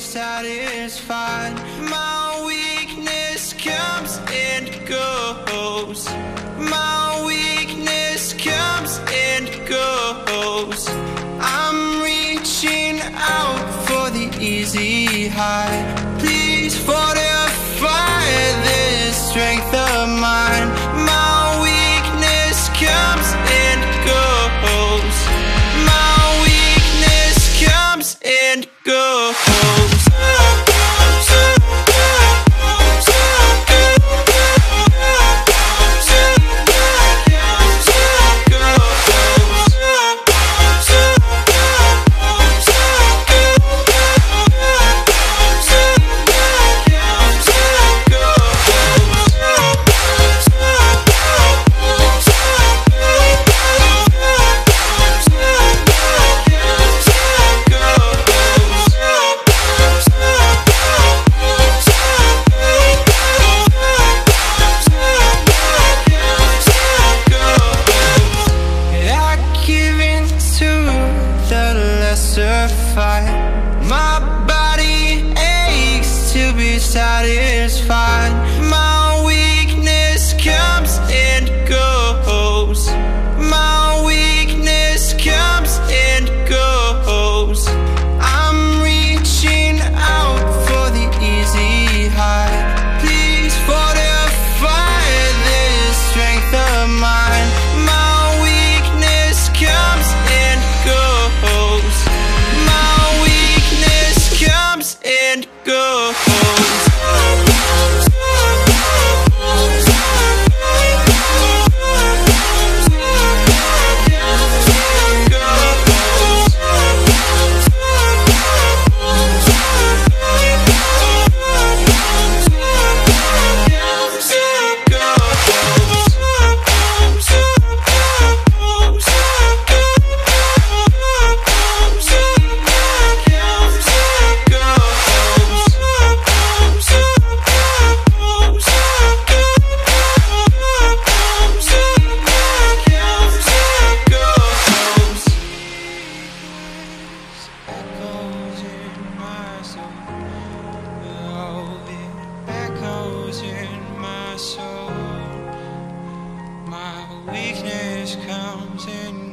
satisfied. My weakness comes and goes. My weakness comes and goes. I'm reaching out for the easy high. Please fortify this strength of mine. My weakness comes and goes. My weakness comes and goes. My body aches to be satisfied. My weakness comes and goes. My weakness comes and goes. I'm reaching out for the easy high. Please fortify this strength of mine. My weakness comes and goes. And go. My weakness comes in